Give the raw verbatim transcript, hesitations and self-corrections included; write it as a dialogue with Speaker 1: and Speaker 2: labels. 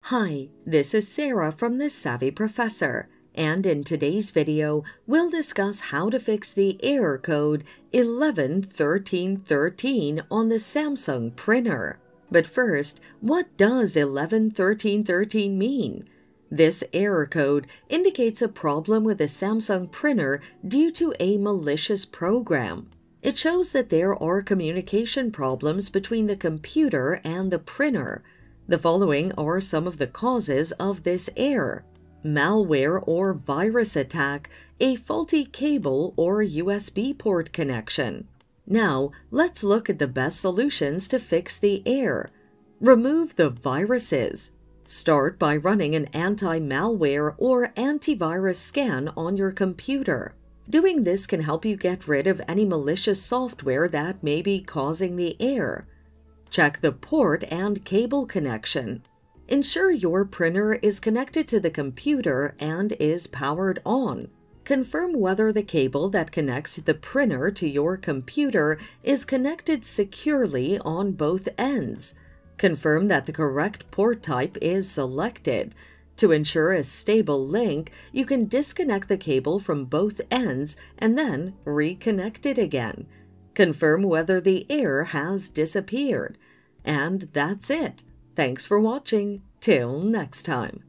Speaker 1: Hi, this is Sarah from The Savvy Professor, and in today's video, we'll discuss how to fix the error code eleven thirteen thirteen on the Samsung printer. But first, what does eleven thirteen thirteen mean? This error code indicates a problem with the Samsung printer due to a malicious program. It shows that there are communication problems between the computer and the printer. The following are some of the causes of this error: malware or virus attack, a faulty cable or U S B port connection. Now, let's look at the best solutions to fix the error. Remove the viruses. Start by running an anti-malware or antivirus scan on your computer. Doing this can help you get rid of any malicious software that may be causing the error. Check the port and cable connection. Ensure your printer is connected to the computer and is powered on. Confirm whether the cable that connects the printer to your computer is connected securely on both ends. Confirm that the correct port type is selected. To ensure a stable link, you can disconnect the cable from both ends and then reconnect it again. Confirm whether the error has disappeared. And that's it. Thanks for watching. Till next time.